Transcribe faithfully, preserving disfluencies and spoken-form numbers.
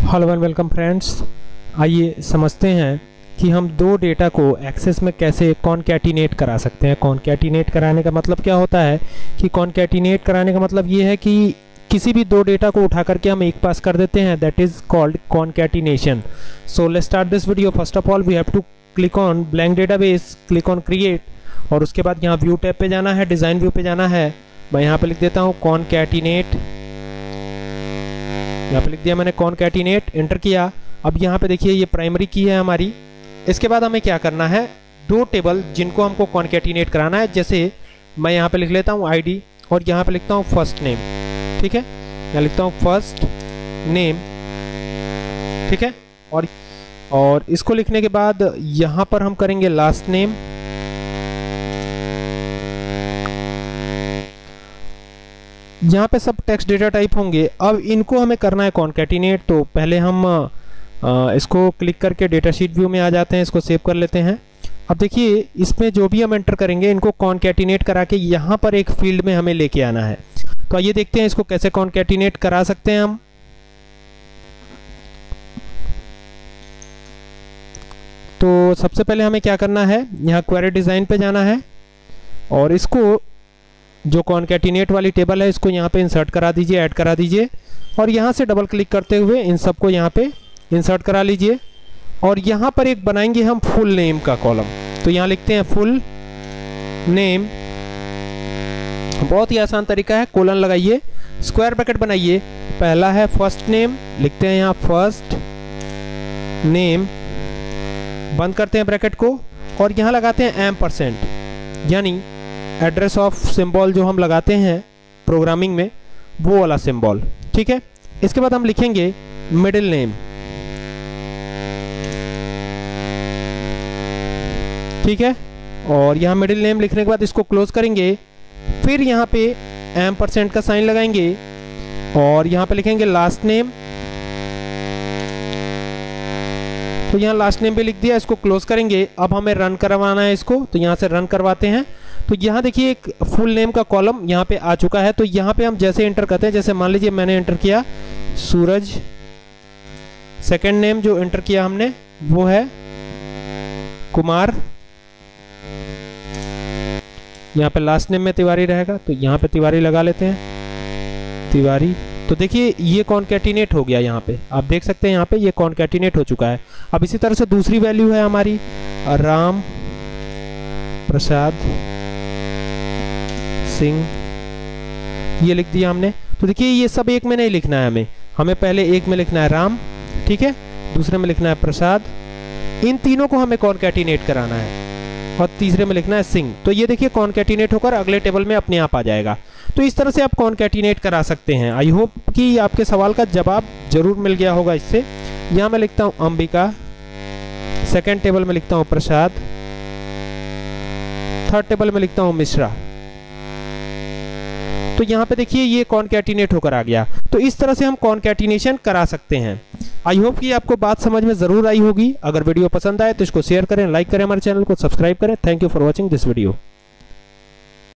Hello and welcome friends. आइए समझते हैं कि हम दो डेटा को एक्सेस में कैसे कॉनकैटिनेट करा सकते हैं। कॉनकैटिनेट कराने का मतलब क्या होता है कि कॉनकैटिनेट कराने का मतलब ये है कि किसी भी दो डेटा को उठा करके हम एक पास कर देते हैं, that is called concatenation. So let's start this video. First of all we have to click on blank database, click on create और उसके बाद यहाँ व्यू टैब पे जाना है, डिज़ाइन व्यू पे जाना है। मैं यहाँ पे लिख देता हूँ कॉनकैटिनेट, यहाँ पे लिख दिया मैंने कॉनकैटिनेट, एंटर किया। अब यहाँ पे देखिए ये प्राइमरी की है हमारी। इसके बाद हमें क्या करना है, दो टेबल जिनको हमको कॉनकैटिनेट कराना है। जैसे मैं यहाँ पे लिख लेता हूँ आईडी और यहाँ पे लिखता हूँ फर्स्ट नेम, ठीक है। मैं लिखता हूँ फर्स्ट नेम, ठीक है। और और इसको लिखने के बाद यहाँ पर हम करेंगे लास्ट नेम, यहाँ पे सब टेक्स्ट डेटा टाइप होंगे। अब इनको हमें करना है कॉनकैटिनेट। तो पहले हम आ, इसको क्लिक करके डेटा शीट व्यू में आ जाते हैं, इसको सेव कर लेते हैं। अब देखिए इसमें जो भी हम एंटर करेंगे इनको कॉनकैटिनेट करा के यहाँ पर एक फील्ड में हमें लेके आना है। तो आइए देखते हैं इसको कैसे कॉनकैटिनेट करा सकते हैं हम। तो सबसे पहले हमें क्या करना है, यहाँ क्वेरी डिज़ाइन पे जाना है और इसको जो कॉनकैटिनेट वाली टेबल है इसको यहाँ पे इंसर्ट करा दीजिए, ऐड करा दीजिए और यहाँ से डबल क्लिक करते हुए इन सबको यहाँ पे इंसर्ट करा लीजिए। और यहाँ पर एक बनाएंगे हम फुल नेम का कॉलम। तो यहाँ लिखते हैं फुल नेम, बहुत ही आसान तरीका है। कोलन लगाइए, स्क्वायर ब्रैकेट बनाइए, पहला है फर्स्ट नेम, लिखते हैं यहाँ फर्स्ट नेम, बंद करते हैं ब्रैकेट को और यहाँ लगाते हैं एम परसेंट, यानी एड्रेस ऑफ सिंबल जो हम लगाते हैं प्रोग्रामिंग में वो वाला सिंबल, ठीक है। इसके बाद हम लिखेंगे मिडिल नेम, ठीक है। और यहाँ मिडिल नेम लिखने के बाद इसको क्लोज करेंगे, फिर यहाँ पे एम परसेंट का साइन लगाएंगे और यहाँ पे लिखेंगे लास्ट नेम। तो यहाँ लास्ट नेम भी लिख दिया, इसको क्लोज करेंगे। अब हमें रन करवाना है इसको, तो यहाँ से रन करवाते हैं। तो यहाँ देखिए एक फुल नेम का कॉलम यहाँ पे आ चुका है। तो यहाँ पे हम जैसे एंटर करते हैं, जैसे मान लीजिए मैंने एंटर किया सूरज, सेकंड नेम जो एंटर किया हमने वो है कुमार, यहाँ पे लास्ट नेम में तिवारी रहेगा तो यहाँ पे तिवारी लगा लेते हैं, तिवारी। तो देखिए ये कॉनकैटिनेट हो गया, यहाँ पे आप देख सकते हैं यहाँ पे ये कॉनकैटिनेट हो चुका है। अब इसी तरह से दूसरी वैल्यू है हमारी राम प्रसाद सिंह, ये लिख दिया हमने। तो देखिए ये सब एक में नहीं लिखना है हमें हमें पहले एक में लिखना है राम, ठीक है, दूसरे में लिखना है प्रसाद, इन तीनों को हमें कॉनकैटिनेट कराना है और तीसरे में लिखना है सिंह। तो ये देखिए कॉनकैटिनेट होकर अगले टेबल में अपने आप आ जाएगा। तो इस तरह से आप कॉनकैटिनेट करा सकते हैं। आई होप कि आपके सवाल का जवाब जरूर मिल गया होगा इससे। यहाँ मैं लिखता हूँ अंबिका, सेकेंड टेबल में लिखता हूँ प्रसाद, थर्ड टेबल में लिखता हूँ मिश्रा। तो यहाँ पे देखिए ये कॉनकैटिनेट होकर आ गया। तो इस तरह से हम कॉनकैटिनेशन करा सकते हैं। आई होप कि आपको बात समझ में जरूर आई होगी। अगर वीडियो पसंद आए तो इसको शेयर करें, लाइक करें, हमारे चैनल को सब्सक्राइब करें। Thank you for watching this video.